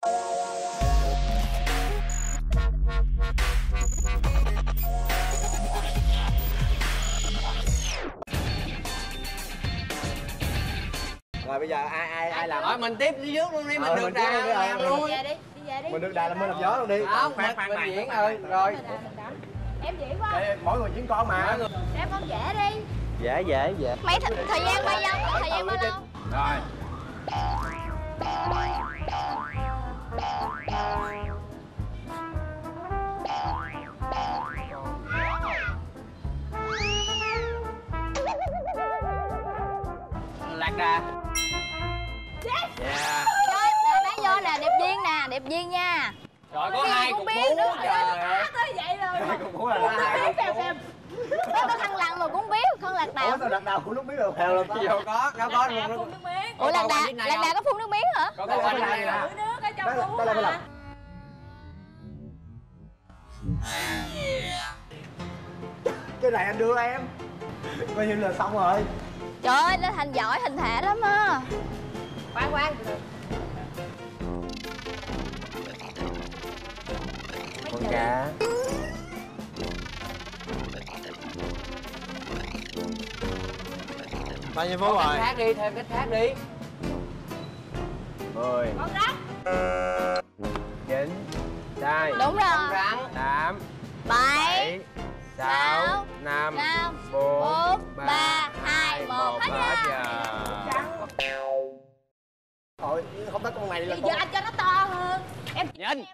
Rồi bây giờ ai làm? Rồi mình tiếp đi trước luôn đi, mình được đà làm luôn. Đi về đi. Mình được đà là mình làm gió luôn đi. Không, mình diễn rồi. Rồi. Em diễn không? Mỗi người diễn con mà. Em con vẽ đi. Dễ. Mấy thời gian bao lâu? Thời gian bao lâu? Rồi. Lạc đà. Yes. Yeah. Rồi, nãy vô nè, điệp viên nha. Rồi có hai cục bú, trời ơi. Tới vậy rồi. Hai cục bú là hai. Có thằng lằn mà cũng biết, con lạc đà. Ủa sao lạc đà cũng lúc biết được? Heo luôn. Đâu có luôn. Ủa lạc đà có phun nước miếng hả? Có cái này nè. Đây là phải làm. Cái này anh đưa em. Coi như là xong rồi. Trời ơi, Lê Thành giỏi hình thể lắm á. Khoan. Con cá. Bao nhiêu phút rồi? Thêm cách khác đi. 10. Con rắn. 9. Sai. Đúng rồi. 8. 7. 6. 5. 4. 3. 2. 1. Hết giờ. Thôi, không tới con này là Giờ anh cho nó to hơn. Em Nhìn.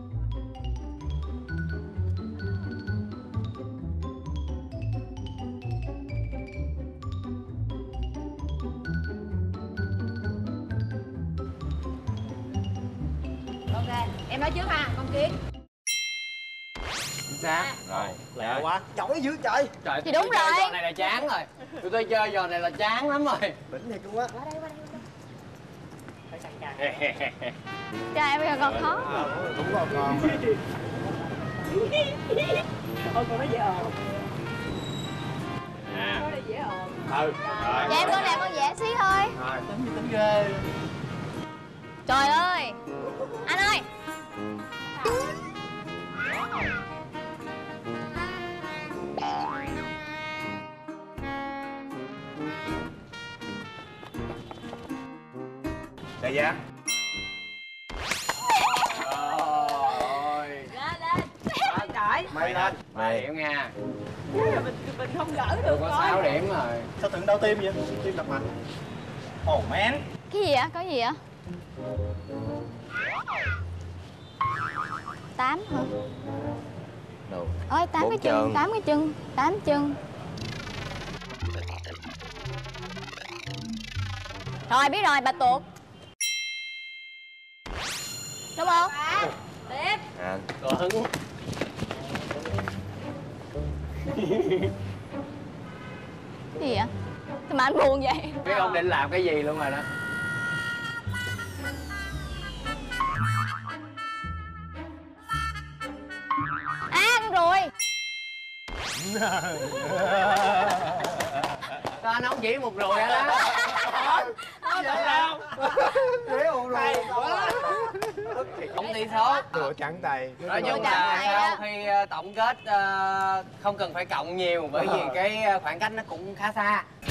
ok, em nói trước ha, con Kiến. Chính xác. Rồi. Lẹ quá. Giỏi dữ trời. Trời, Thì đúng tôi chơi rồi. trò này là chán rồi. Tôi chơi trò này là chán lắm rồi. Đỉnh thiệt luôn á. Qua đây. Cho em bây giờ còn khó. Đúng rồi con. Ôi con nói dễ ồn. À. Con nói dễ ồn. Rồi. Cho em con này con vẽ xí thôi. Rồi, tính ghê. Trời ơi. Anh ơi. Đại gia. Rồi. Lên. Trời. Mày lên. 7 điểm nha. Mình không gỡ được Có coi. 6 điểm rồi. Sao tưởng đau tim vậy? Tim đập mạnh. Oh man. Cái gì vậy? Có gì vậy? 8 hả? Đâu? Ôi 8 cái chân, 8 cái chân, 8 chân. Rồi biết rồi, bà tuột. Đúng không? Tiếp. À. Có hứng. Cái gì vậy? Sao mà anh buồn vậy? Biết ông định làm cái gì luôn rồi đó. À, con ruồi. Sao anh không chỉ một ruồi hả đó? Ghế ồn rồi. Không đi số. Rùa trắng tay. Nói chung là sau khi tổng kết không cần phải cộng nhiều bởi vì cái khoảng cách nó cũng khá xa.